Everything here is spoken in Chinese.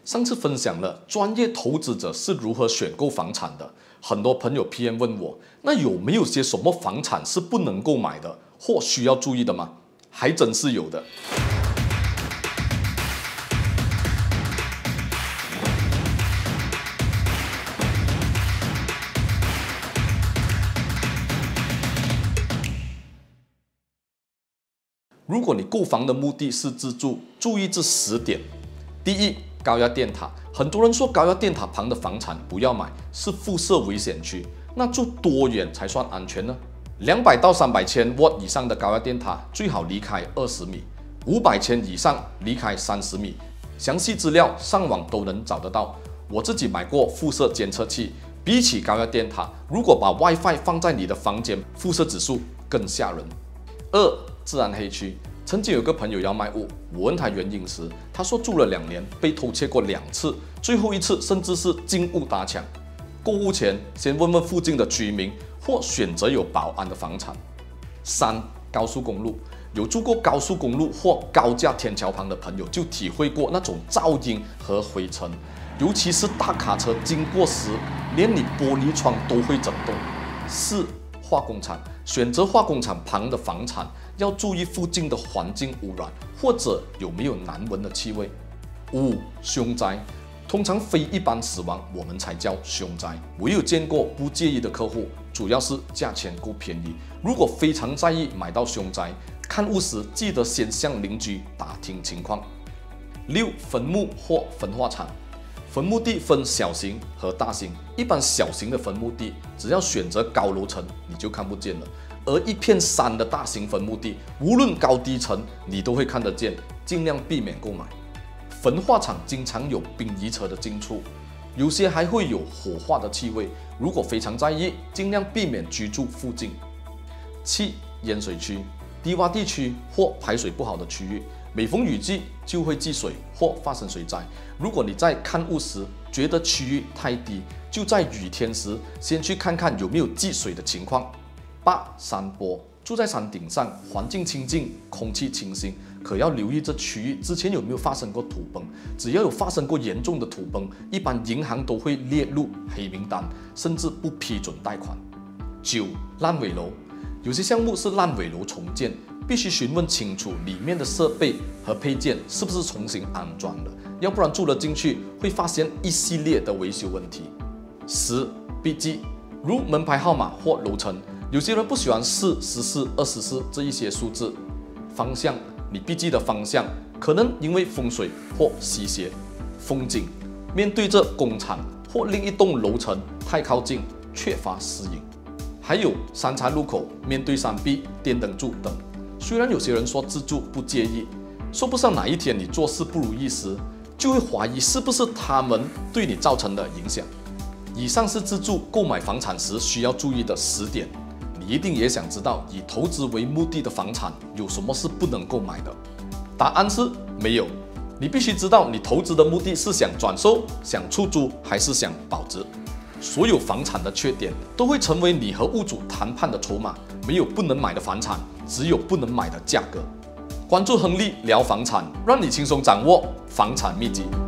上次分享了专业投资者是如何选购房产的，很多朋友 PM 问我，那有没有些什么房产是不能购买的或需要注意的吗？还真是有的。如果你购房的目的是自住，注意这10点。第一，高压电塔。很多人说高压电塔旁的房产不要买，是辐射危险区。那住多远才算安全呢？200到300千瓦以上的高压电塔最好离开20米，500千以上离开30米。详细资料上网都能找得到。我自己买过辐射监测器，比起高压电塔，如果把 WiFi 放在你的房间，辐射指数更吓人。2. 自然黑区。曾经有个朋友要卖屋，我问他原因时，他说住了2年，被偷窃过2次，最后一次甚至是进屋打抢。购物前先问问附近的居民，或选择有保安的房产。3. 高速公路。有住过高速公路或高架天桥旁的朋友就体会过那种噪音和灰尘，尤其是大卡车经过时，连你玻璃窗都会震动。4. 化工厂。选择化工厂旁的房产，要注意附近的环境污染或者有没有难闻的气味。5. 凶宅。通常非一般死亡我们才叫凶宅。我有见过不介意的客户，主要是价钱够便宜。如果非常在意买到凶宅，看屋时记得先向邻居打听情况。6. 坟墓或焚化厂。坟墓地分小型和大型，一般小型的坟墓地只要选择高楼层你就看不见了，而一片山的大型坟墓地无论高低层你都会看得见，尽量避免购买。焚化厂经常有殡仪车的进出，有些还会有火化的气味，如果非常在意，尽量避免居住附近。7. 淹水区。低洼地区或排水不好的区域，每逢雨季就会积水或发生水灾。如果你在看屋时觉得区域太低，就在雨天时先去看看有没有积水的情况。8. 山坡。住在山顶上，环境清净，空气清新，可要留意这区域之前有没有发生过土崩。只要有发生过严重的土崩，一般银行都会列入黑名单，甚至不批准贷款。9. 烂尾楼。有些项目是烂尾楼重建，必须询问清楚里面的设备和配件是不是重新安装的，要不然住了进去会发现一系列的维修问题。10. 笔记，如门牌号码或楼层，有些人不喜欢4、14、24这一些数字。方向，你笔记的方向可能因为风水或西斜。风景，面对着工厂或另一栋楼层太靠近，缺乏视野。还有3岔路口面对山壁、电灯柱等。虽然有些人说自住不介意，说不上哪一天你做事不如意时，就会怀疑是不是他们对你造成的影响。以上是自住购买房产时需要注意的10点。你一定也想知道，以投资为目的的房产有什么是不能购买的？答案是没有。你必须知道你投资的目的是想转售、想出租还是想保值。所有房产的缺点都会成为你和屋主谈判的筹码，没有不能买的房产，只有不能买的价格。关注亨利聊房产，让你轻松掌握房产秘籍。